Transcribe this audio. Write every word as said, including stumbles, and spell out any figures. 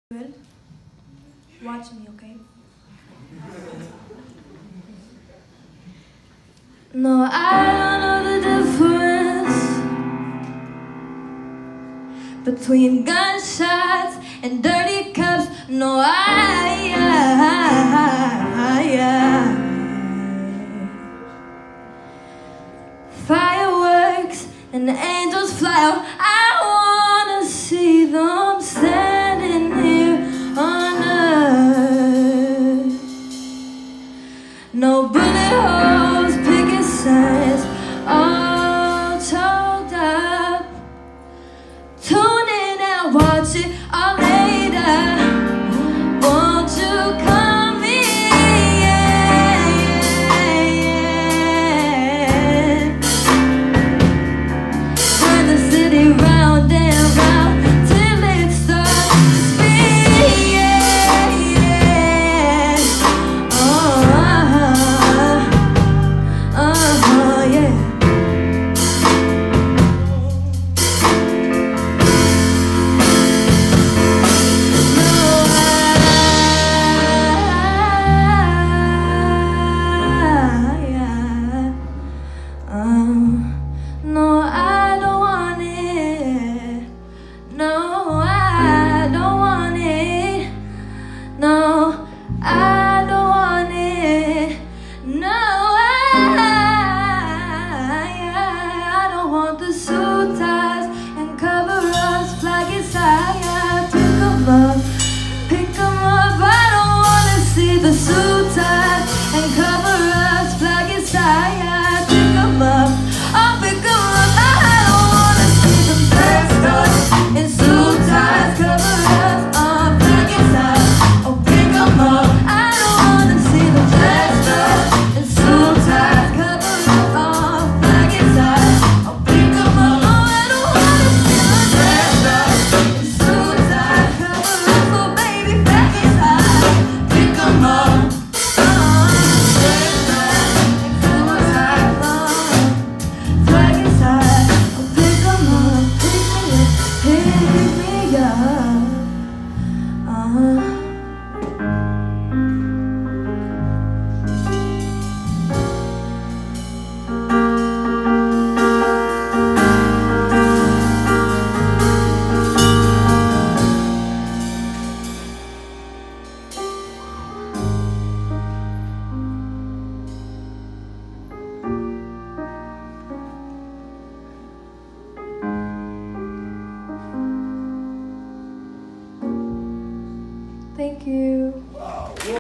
Well, watch me, okay? No, I don't know the difference between gunshots and dirty cops. No, I, I, I, I fireworks and the angels fly out. I wanna see them standing here on earth. No bullet holes, picket signs, all choked up. Tune in and watch it all later. Won't you come in? Turn the city round and round till it starts to spin. Oh, uh-huh, uh-huh, yeah. No, I don't want it. No, I don't want it. No, I don't want it. No, I, I don't want the suit ties and cover-ups, flag inside. Pick 'em up, pick 'em up. I don't wanna see the suit ties and cover-ups, flag inside. Pick 'em up. I'll pick 'em up. I don't wanna see them dressed up in suit ties, cover-ups, uh, flag inside. Oh, pick 'em up. I don't wanna see them dressed up in suit ties, cover-ups, uh, flag inside. Oh, pick 'em up. Oh, I don't wanna see them dressed up in suit ties, cover-ups, oh baby, flag inside. Pick 'em up. Uh, dressed up in cover-ups, uh, flag inside. Oh, pick 'em up, pick me up, pick me up. Uh-huh. Thank you.